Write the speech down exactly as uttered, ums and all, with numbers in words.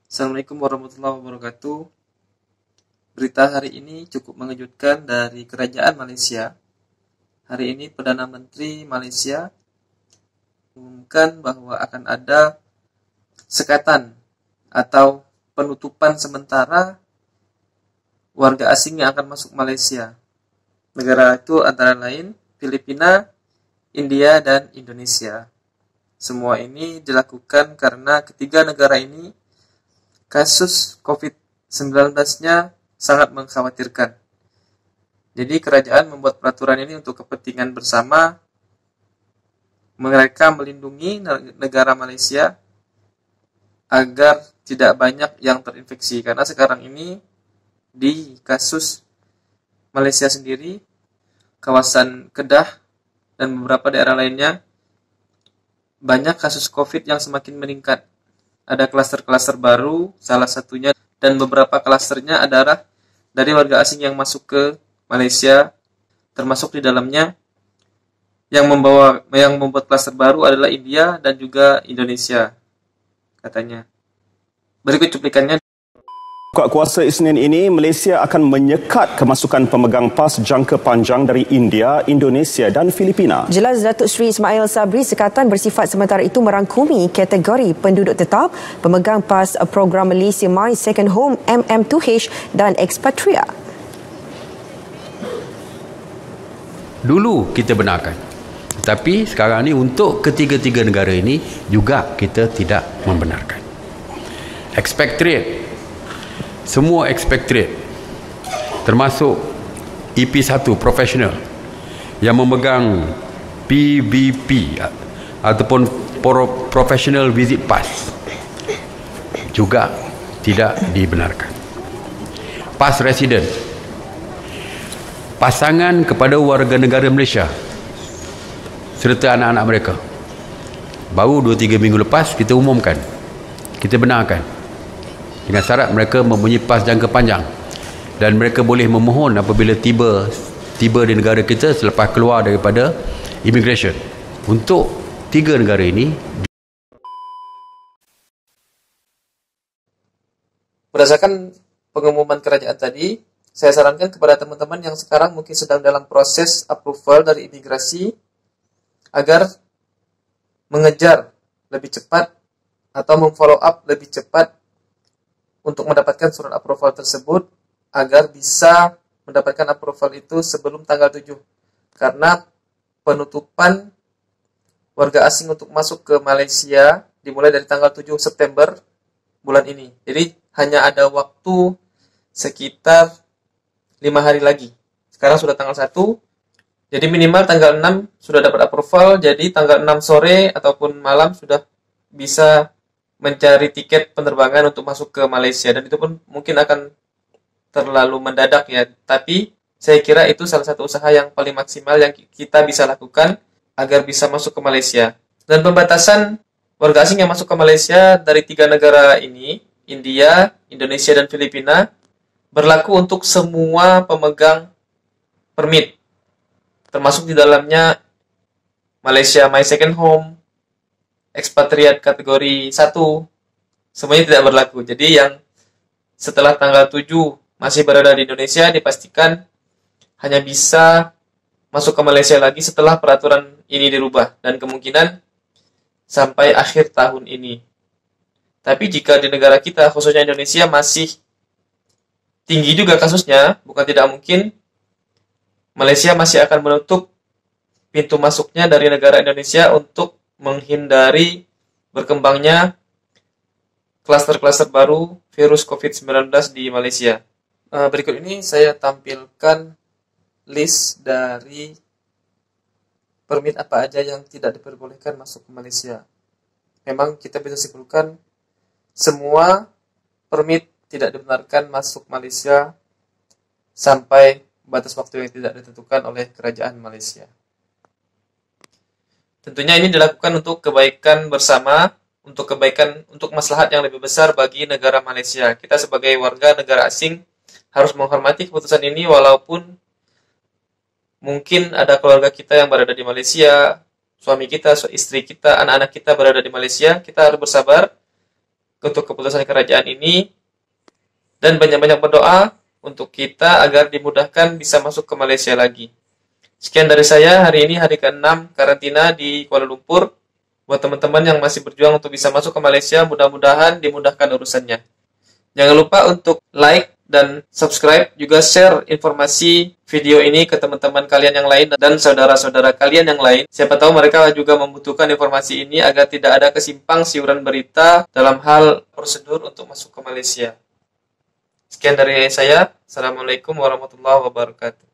Assalamualaikum warahmatullahi wabarakatuh. Berita hari ini cukup mengejutkan dari kerajaan Malaysia. Hari ini Perdana Menteri Malaysia mengumumkan bahwa akan ada sekatan atau penutupan sementara warga asing yang akan masuk Malaysia. Negara itu antara lain Filipina, India, dan Indonesia. Semua ini dilakukan karena ketiga negara ini kasus covid sembilan belas-nya sangat mengkhawatirkan. Jadi kerajaan membuat peraturan ini untuk kepentingan bersama, mereka melindungi negara Malaysia agar tidak banyak yang terinfeksi. Karena sekarang ini di kasus Malaysia sendiri, kawasan Kedah dan beberapa daerah lainnya, banyak kasus COVID yang semakin meningkat. Ada klaster-klaster baru, salah satunya, dan beberapa klasternya adalah dari warga asing yang masuk ke Malaysia, termasuk di dalamnya yang membawa yang membuat klaster baru adalah India dan juga Indonesia, katanya. Berikut cuplikannya. Kuasa Isnin ini, Malaysia akan menyekat kemasukan pemegang PAS jangka panjang dari India, Indonesia dan Filipina. Jelas Datuk Seri Ismail Sabri, sekatan bersifat sementara itu merangkumi kategori penduduk tetap, pemegang PAS program Malaysia My Second Home M M two H dan ekspatria. Dulu kita benarkan. Tetapi sekarang ni untuk ketiga-tiga negara ini juga kita tidak membenarkan. Expatriate, semua expatriate termasuk E P satu profesional yang memegang P V P ataupun Professional Visit Pass juga tidak dibenarkan. PAS resident, pasangan kepada warga negara Malaysia serta anak-anak mereka, baru dua tiga minggu lepas kita umumkan, kita benarkan dengan syarat mereka mempunyai PAS jangka panjang dan mereka boleh memohon apabila tiba tiba di negara kita selepas keluar daripada immigration. Untuk tiga negara ini, Berdasarkan pengumuman kerajaan tadi, saya sarankan kepada teman-teman yang sekarang mungkin sedang dalam proses approval dari imigrasi agar mengejar lebih cepat atau memfollow up lebih cepat untuk mendapatkan surat approval tersebut agar bisa mendapatkan approval itu sebelum tanggal tujuh. Karena penutupan warga asing untuk masuk ke Malaysia dimulai dari tanggal tujuh September bulan ini. Jadi hanya ada waktu sekitar lima hari lagi. Sekarang sudah tanggal satu. Jadi minimal tanggal enam sudah dapat approval. Jadi tanggal enam sore ataupun malam sudah bisa mencari tiket penerbangan untuk masuk ke Malaysia, dan itu pun mungkin akan terlalu mendadak ya, tapi saya kira itu salah satu usaha yang paling maksimal yang kita bisa lakukan agar bisa masuk ke Malaysia. Dan pembatasan warga asing yang masuk ke Malaysia dari tiga negara ini, India, Indonesia, dan Filipina, berlaku untuk semua pemegang permit, termasuk di dalamnya Malaysia My Second Home, ekspatriat kategori satu, semuanya tidak berlaku. Jadi yang setelah tanggal tujuh masih berada di Indonesia dipastikan hanya bisa masuk ke Malaysia lagi setelah peraturan ini dirubah, dan kemungkinan sampai akhir tahun ini. Tapi jika di negara kita, khususnya Indonesia, masih tinggi juga kasusnya, bukan tidak mungkin Malaysia masih akan menutup pintu masuknya dari negara Indonesia untuk menghindari berkembangnya klaster-klaster baru virus covid sembilan belas di Malaysia. Berikut ini saya tampilkan list dari permit apa aja yang tidak diperbolehkan masuk ke Malaysia. Memang kita bisa simpulkan semua permit tidak dibenarkan masuk Malaysia sampai batas waktu yang tidak ditentukan oleh kerajaan Malaysia. Tentunya ini dilakukan untuk kebaikan bersama, untuk kebaikan, untuk maslahat yang lebih besar bagi negara Malaysia. Kita sebagai warga negara asing harus menghormati keputusan ini, walaupun mungkin ada keluarga kita yang berada di Malaysia, suami kita, istri kita, anak-anak kita berada di Malaysia. Kita harus bersabar untuk keputusan kerajaan ini, dan banyak-banyak berdoa untuk kita agar dimudahkan bisa masuk ke Malaysia lagi. Sekian dari saya, hari ini hari keenam karantina di Kuala Lumpur. Buat teman-teman yang masih berjuang untuk bisa masuk ke Malaysia, mudah-mudahan dimudahkan urusannya. Jangan lupa untuk like dan subscribe, juga share informasi video ini ke teman-teman kalian yang lain dan saudara-saudara kalian yang lain. Siapa tahu mereka juga membutuhkan informasi ini agar tidak ada kesimpang siuran berita dalam hal prosedur untuk masuk ke Malaysia. Sekian dari saya. Assalamualaikum warahmatullahi wabarakatuh.